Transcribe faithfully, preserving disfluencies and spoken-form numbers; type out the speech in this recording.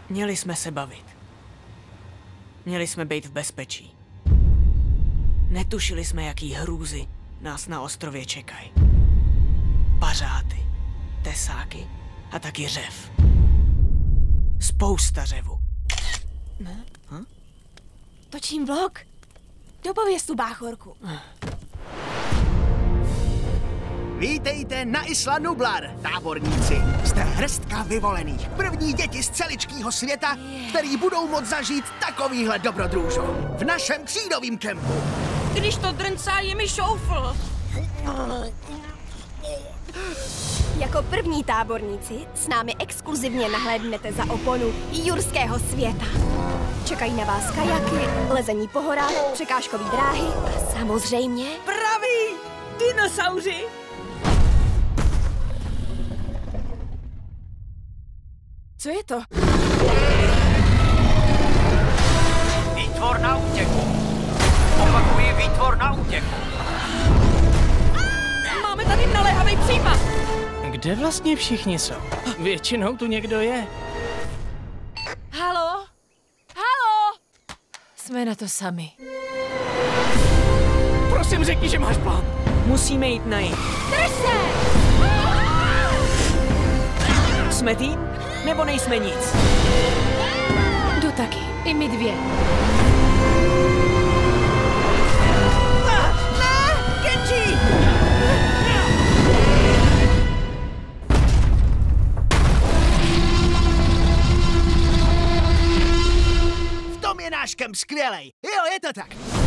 Měli jsme se bavit. Měli jsme být v bezpečí. Netušili jsme, jaký hrůzy nás na ostrově čekají. Pařáty, tesáky a taky řev. Spousta řevu. Ne? Hm? Točím vlog. Dopověz tu báchorku. Vítejte na Isla Nublar, táborníci. Jste hrstka vyvolených, první děti z celičkýho světa, který budou moct zažít takovýhle dobrodružo. V našem křídovým kempu. Když to drncá, je mi šoufl. Jako první táborníci s námi exkluzivně nahlédnete za oponu jurského světa. Čekají na vás kajaky, lezení po horách, překážkové dráhy a samozřejmě... Praví dinosauři! Co je to? Výtvor na útěku. Opakuji, výtvor na útěku. Máme tady naléhavý případ. Kde vlastně všichni jsou? Většinou tu někdo je. Halo? Halo? Jsme na to sami. Prosím, řekni, že máš plán. Musíme jít na jih. Drž se! Jsme tým? Nebo nejsme nic? Jdu taky. I my dvě. Kenji! V tom je náš kemp skvělej. Jo, je to tak.